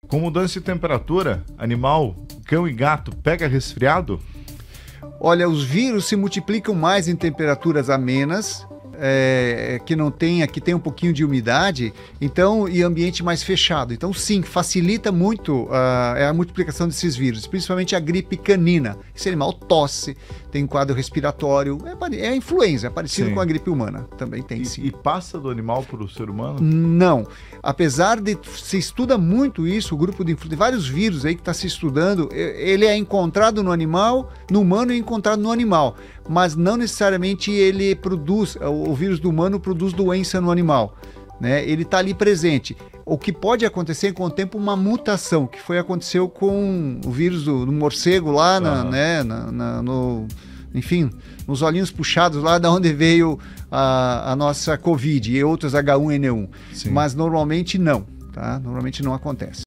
Com mudança de temperatura, animal, cão e gato, pega resfriado? Olha, os vírus se multiplicam mais em temperaturas amenas, que tem um pouquinho de umidade, então, e ambiente mais fechado. Então, sim, facilita muito a multiplicação desses vírus, principalmente a gripe canina. Esse animal tosse, tem quadro respiratório, é a influenza, é parecido Sim. com a gripe humana, também tem sim. E passa do animal para o ser humano? Não, apesar de se estuda muito isso, o grupo de vários vírus aí que está se estudando, ele é encontrado no animal, no humano é encontrado no animal, mas não necessariamente ele produz, o vírus do humano produz doença no animal, né? Ele está ali presente. O que pode acontecer com o tempo, uma mutação, que aconteceu com o vírus do morcego lá, enfim, nos olhinhos puxados lá da onde veio a nossa Covid e outros H1N1. Sim. Mas normalmente não, tá? Normalmente não acontece.